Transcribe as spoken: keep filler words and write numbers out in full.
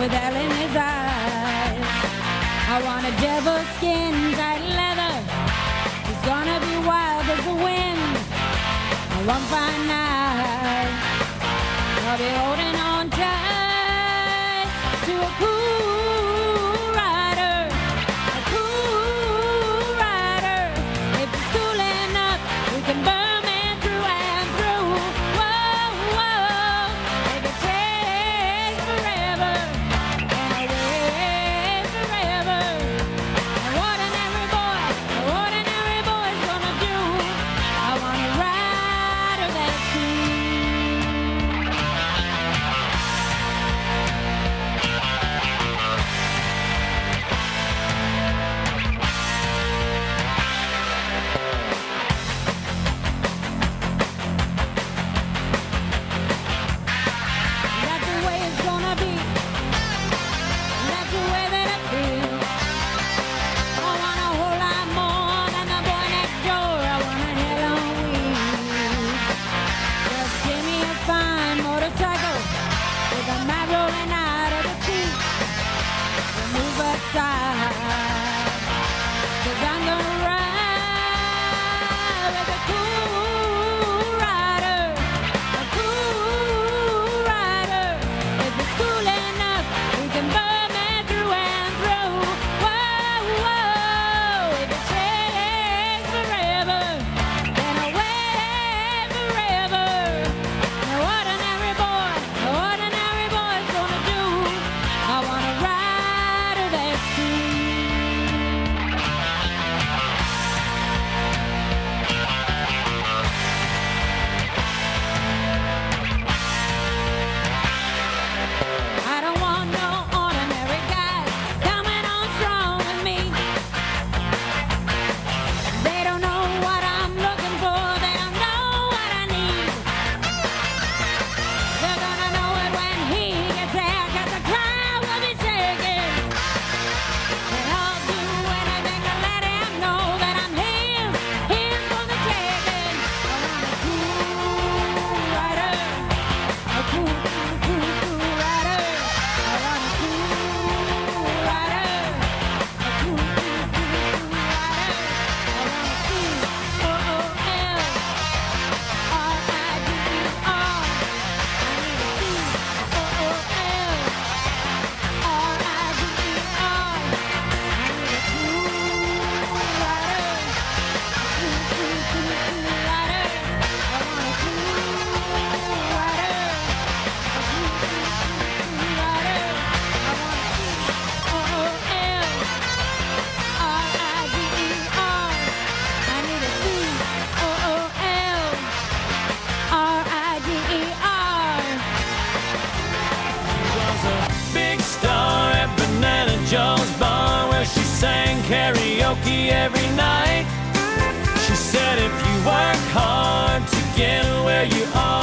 with hell in his eyes. I want a devil skin, tight leather. He's gonna be wild as the wind. One fine night, I'll be holding on tight to a cool rider, a cool rider. If it's cool enough, we can burn man through and through. Whoa, whoa, if it takes forever, and I wait forever. And what an ordinary boy, an ordinary boy's gonna do. I wanna ride. Sang karaoke every night. She said if you work hard to get where you are,